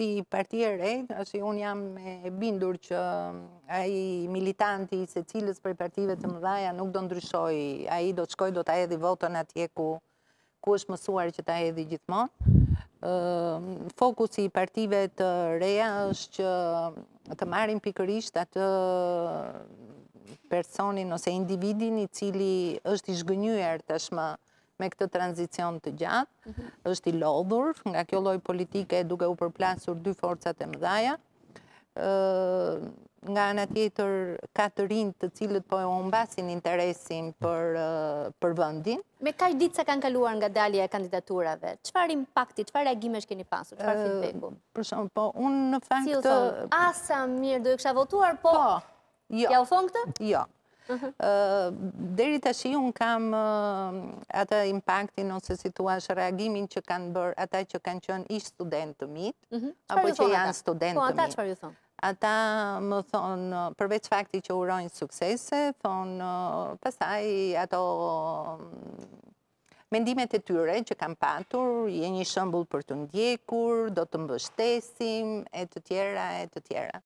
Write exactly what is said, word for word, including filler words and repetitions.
si parti e re, është unë jam e bindur që ai militanti se cilës prej partive të mëdhaja nuk do ndryshoj, ai do të shkoj, do ta hedhi votën atje ku ku është mësuar që ta hedhi gjithmonë. Fokusi i partive të reja është që të marrin pikërisht atë personin ose individin i cili është i zhgënjyer tashmë me këtë tranzicion të gjatë, është i lodhur nga kjo lloj politike duke u përplasur dy forcat e mëdhaja. Nga ana tjetër ka të rinj të cilët po e humbasin interesin për për vendin. Me kaq ditë sa kanë kaluar nga dalja e kandidaturave, çfarë impakti, çfarë reagimesh keni pasur, çfarë feedbacku? Për shembull, po unë në fakt Si u thon, a sa mirë do e kisha votuar, po. Po, jo. Ja u thon këtë? Jo. Deri tash unë kam atë impaktin ose si thua reagimin që kanë bërë ata që kanë qenë ish studentë të mi, apo që janë studentë të mi. Po ata çfarë ju thon? Ata më thonë, përveç fakti që urojnë suksese, thonë pastaj ato mendimet e tyre që kam patur, je një shembull për të ndjekur, do të mbështesim, e të tjera, e të tjera.